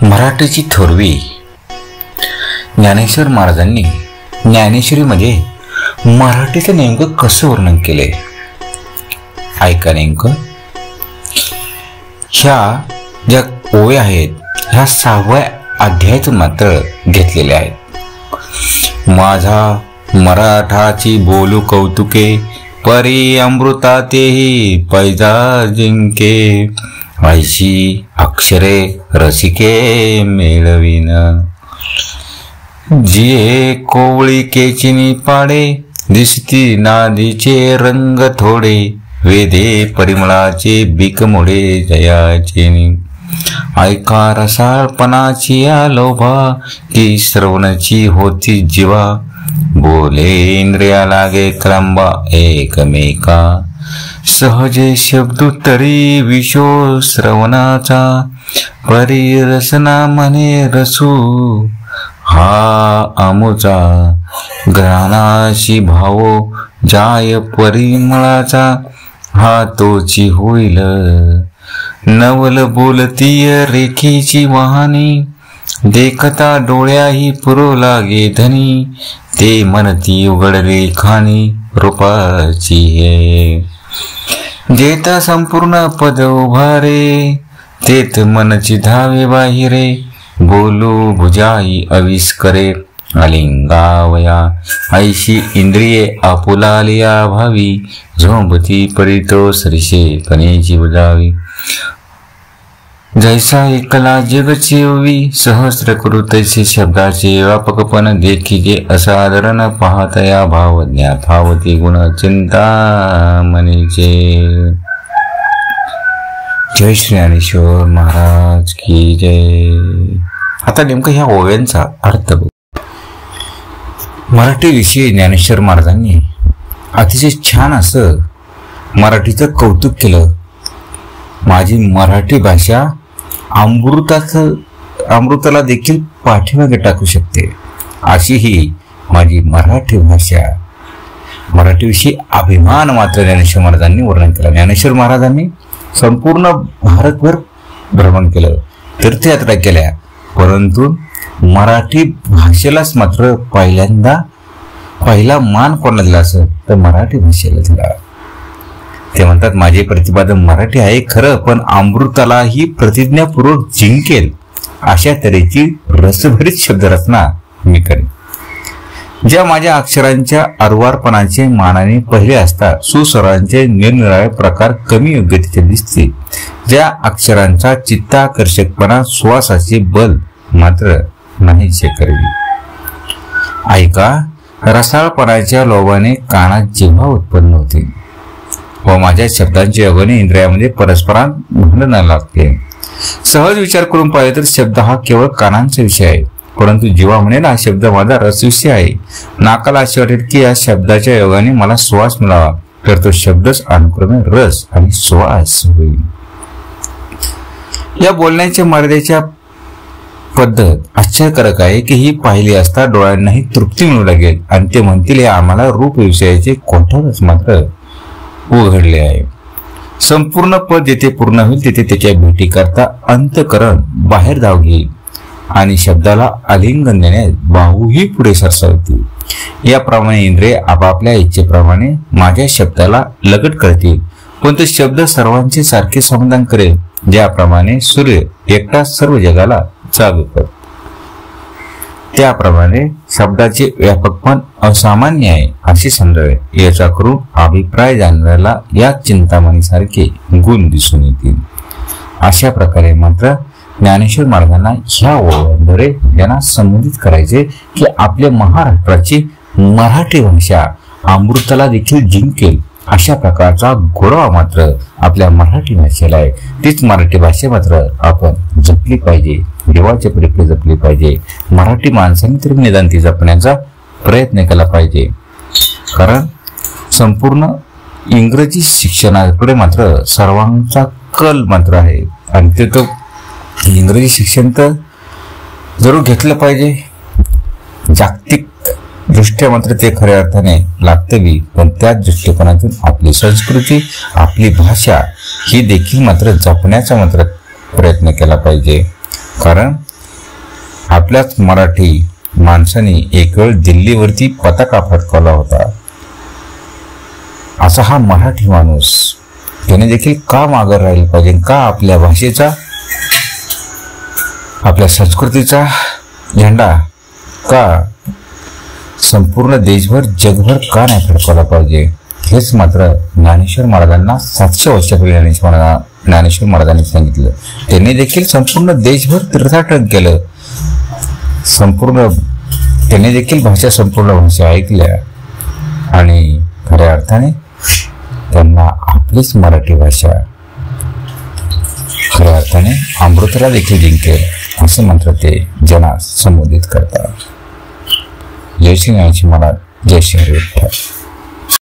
मराठीची थोरवी ज्ञानेश्वर महाराजांनी ज्ञानेश्वरीमध्ये मराठीचं नेमकं कसं वर्णन केलंय ऐका. नेमकं ह्या ज्या ओव्या आहेत ह्या 6व्या अध्यायातून मात्र घेतलेल्या आहेत. माझा मराठाची बोलू कौतुके, परी अमृता तेही पैजा जिंके, ऐशी अक्षरे रसिके मेळविन, जिये कोवळी केचिनी पाडे, दिसती नादीचे रंग थोडे, वेदे परिमळाचे बिकमुडे जयाचेनी, ऐका रसाळपणाची या लोभा, की श्रवणाची होती जीवा, बोले इंद्रिया लागे क्रंबा एकमेका, सहजे शब्दोत्तरी विशो श्रवणाचा, परी रसना म्हणे रसू हा अमुचा, ग्रहणाशी भावो जाय परिमळाचा, हा तोची होईल नवल बोलतीय रेखीची वाहनी, देखता डोळ्याही पुरो लागे धनी, ते म्हणती उघडले खाणी रूपाची हे, जेता संपूर्ण पद उभारे, तेत मनची धावे बाहिरे, बोलू भुजाई अविस करे, अलिंगावया ऐशी इंद्रिये आपुलालिया भावी, झोंबती परितो सरिषे कनेची बुजावी, जैसा एकला जगची ओवी, सहस्र करू तैसे शब्दाचे व्यापकपण, देखीजे असाधारण पाहतया भावज्ञा भावती गुण चिंता मनीचे. जय श्री ज्ञानेश्वर महाराज की जय. आता नेमकं ह्या ओव्यांचा अर्थ बघ. मराठी विषयी ज्ञानेश्वर महाराजांनी अतिशय छान असं मराठीचं कौतुक केलं. माझी मराठी भाषा अमृताला देखील पाठीमागे टाकू शकते, अशी ही माझी मराठी भाषा. मराठीविषयी अभिमान मात्र ज्ञानेश्वर महाराजांनी वर्णन केलं. ज्ञानेश्वर महाराजांनी संपूर्ण भारतभर भ्रमण केलं, तीर्थयात्रा केल्या, परंतु मराठी भाषेलाच मात्र पहिला मान कोणाला दिला असं तर मराठी भाषेला दिला. ते म्हणतात माझे प्रतिपादन मराठी आहे खरं, पण अमृतालाही प्रतिज्ञापूर्वक जिंकेल अशा तऱ्हेची रसभरीत शब्दरचना मी करेन. ज्या माझ्या अक्षरांच्या अर्वारपणाचे मानाने पहिले असता सुस्वरांचे निरनिराळे प्रकार कमी योग्यतेचे दिसते, ज्या अक्षरांचा चित्ताकर्षकपणा श्वासाचे बल मात्र नाहीसे करवी. ऐका रसाळपणाच्या लोभाने कानात जिव्हा उत्पन्न होते व माझ्या शब्दांच्या योगाने इंद्रियामध्ये परस्परांत भांडण लागते. सहज विचार करून पाहिले तर शब्द हा केवळ कानांचा विषय आहे, परंतु जीवा म्हणेल हा शब्द माझा रसविषय आहे. नाकाला असे वाटेल की या शब्दाच्या योगाने मला श्वास मिळावा, तर तो शब्दच अनुक्रमे रस आणि श्वास होईल. या बोलण्याच्या मर्यादेच्या पद्धत आश्चर्यकारक आहे की ही पाहिली असता डोळ्यांनाही तृप्ती मिळू लागेल आणि ते म्हणतील हे आम्हाला रूप विषयाचे कोठारच मात्र उघडले आहे. संपूर्ण पद जेथे पूर्ण होईल तिथे त्याच्या भेटी करता अंतकरण बाहेर धाव घेईल आणि शब्दाला आलिंगन देण्यास बाहूही पुढे सरसावतील. याप्रमाणे इंद्रिय आपापल्या इच्छेप्रमाणे माझ्या शब्दाला लगट करतील, पण तो शब्द सर्वांचे सारखे समाधान करेल, ज्याप्रमाणे सूर्य एकटा सर्व जगाला जाग करतो. त्याप्रमाणे शब्दाचे व्यापकपण असामान्य आहे असे समजावे. याचा करून अभिप्राय जाणण्याला या चिंतामणीसारखे गुण दिसून येतील. अशा प्रकारे मात्र ज्ञानेश्वर महाराजांना ह्या ओव्यांद्वारे त्यांना संबोधित करायचे की आपल्या महाराष्ट्राची मराठी भाषा अमृताला देखील जिंकेल अशा प्रकारचा गोडवा मात्र आपल्या मराठी भाषेला आहे. तीच मराठी भाषा मात्र आपण जपली पाहिजे, देवाच्या परीकडे जपली पाहिजे. मराठी माणसांनी तरी निदान ती जपण्याचा प्रयत्न केला पाहिजे, कारण संपूर्ण इंग्रजी शिक्षणाकडे मात्र सर्वांचा कल मात्र आहे आणि ते तो इंग्रजी शिक्षण तर जरूर घेतलं पाहिजे. जागतिक दृष्ट्या मात्र ते खऱ्या अर्थाने लागतं बी, पण त्याच दृष्टिकोनातून आपली संस्कृती आपली भाषा ही देखील मात्र जपण्याचा मात्र प्रयत्न केला पाहिजे. कारण आपल्याच मराठी माणसाने एक वेळ दिल्लीवरती पताका फडकवला होता. असा हा मराठी माणूस त्याने देखील का मागे राहिलं पाहिजे? का आपल्या भाषेचा, आपल्या संस्कृतीचा झेंडा का संपूर्ण देशभर, जगभर का नाही फडकवला पाहिजे? हेच मात्र ज्ञानेश्वर महाराजांना 700 वर्षापूर्वी ज्ञानेश्वर महाराजांनी सांगितलं. त्यांनी देखील संपूर्ण देशभर तीर्थाटन केलं. त्यांनी देखील संपूर्ण भाषा ऐकल्या आणि खऱ्या अर्थाने त्यांना आपलीच मराठी भाषा खऱ्या अर्थाने अमृतला देखील जिंकेल असं मंत्र ते जनास संबोधित करतात. जय श्री ज्ञानेश्वर महाराज, जय श्री हरी विठ्ठल.